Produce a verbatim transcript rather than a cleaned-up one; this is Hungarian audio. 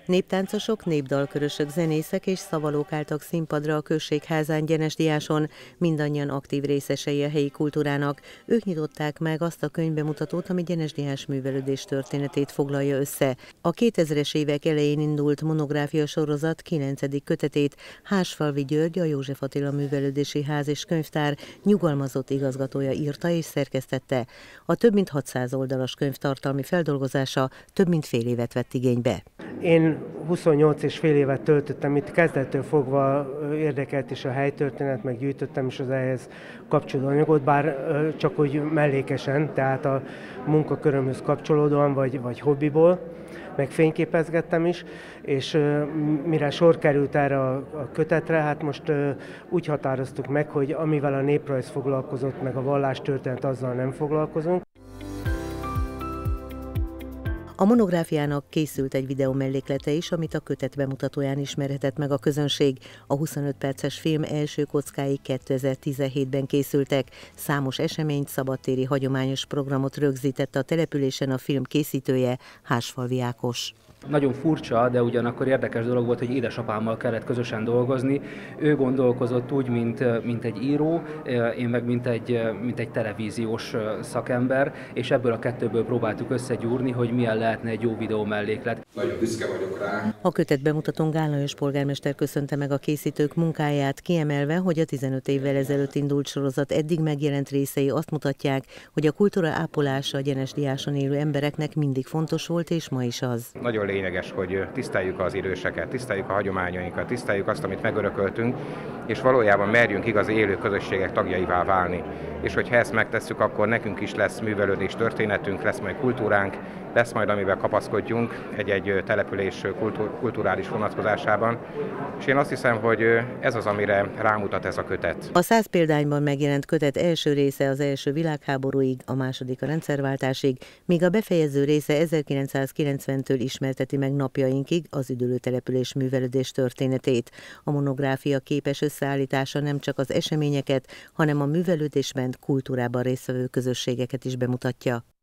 Néptáncosok, népdalkörösök, zenészek és szavalók álltak színpadra a községházán Gyenesdiáson, mindannyian aktív részesei a helyi kultúrának. Ők nyitották meg azt a könyvbemutatót, ami Gyenesdiás művelődés történetét foglalja össze. A kétezres évek elején indult monográfia sorozat kilencedik kötetét Hársfalvi György, a József Attila Művelődési Ház és Könyvtár nyugalmazott igazgatója írta és szerkesztette. A több mint hatszáz oldalas könyv tartalmi feldolgozása több mint fél évet vett igénybe. Én huszonnyolc és fél évet töltöttem itt, kezdettől fogva érdekelt is a helytörténet, meg gyűjtöttem is az ehhez kapcsolódó anyagot, bár csak úgy mellékesen, tehát a munkakörömhöz kapcsolódóan, vagy, vagy hobbiból, meg fényképezgettem is, és mire sor került erre a, a kötetre, hát most úgy határoztuk meg, hogy amivel a néprajz foglalkozott, meg a vallástörténet, azzal nem foglalkozunk. A monográfiának készült egy videó melléklete is, amit a kötet bemutatóján ismerhetett meg a közönség. A huszonöt perces film első kockái kétezer-tizenhétben készültek. Számos eseményt, szabadtéri hagyományos programot rögzített a településen a film készítője, Hársfalvi Ákos. Nagyon furcsa, de ugyanakkor érdekes dolog volt, hogy édesapámmal kellett közösen dolgozni. Ő gondolkozott úgy, mint, mint egy író, én meg mint egy, mint egy televíziós szakember, és ebből a kettőből próbáltuk összegyúrni, hogy milyen lehetne egy jó videó melléklet. Nagyon büszke vagyok rá. A kötet bemutatón Gál Lajos polgármester köszönte meg a készítők munkáját, kiemelve, hogy a tizenöt évvel ezelőtt indult sorozat eddig megjelent részei azt mutatják, hogy a kultúra ápolása a Gyenesdiáson élő embereknek mindig fontos volt, és ma is az. Nagyon lényeges, hogy tiszteljük az időseket, tiszteljük a hagyományainkat, tiszteljük azt, amit megörököltünk, és valójában merjünk igazi élő közösségek tagjaivá válni. És hogyha ezt megtesszük, akkor nekünk is lesz művelődés történetünk, lesz majd kultúránk, lesz majd, amivel kapaszkodjunk egy-egy település kultúr, kulturális vonatkozásában. És én azt hiszem, hogy ez az, amire rámutat ez a kötet. A száz példányban megjelent kötet első része az első világháborúig, a második a rendszerváltásig, míg a befejező része ezerkilencszázkilencventől ismerteti meg napjainkig az üdülőtelepülés művelődés történetét. A monográfia képes összeállítása nem csak az eseményeket, hanem a művelődésben, kultúrában résztvevő közösségeket is bemutatja.